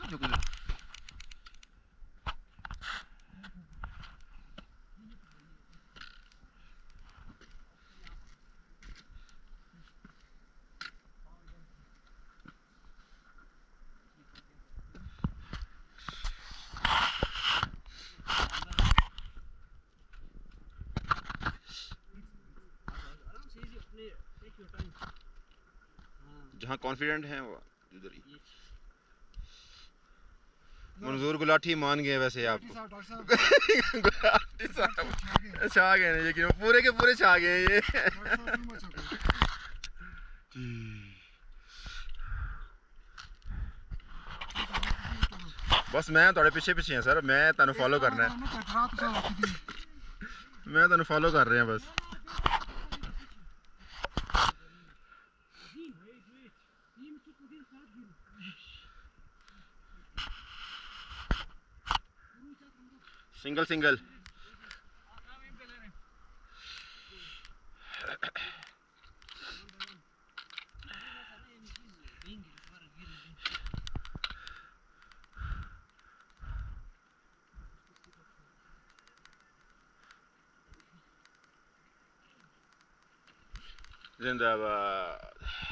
जहाँ कॉन्फिडेंट हैं वो उधर ही। मंजूर गुलाटी मान गए वैसे आपको। गुलाटी साहब छा गए हैं, लेकिन पूरे के पूरे छा गए ये। बस मैं थोड़े पीछे पीछे हैं सर, मैं तेन फॉलो करना है, मैं तेन फॉलो कर रहे हैं बस। सिंगल सिंगल जिंदाबाद।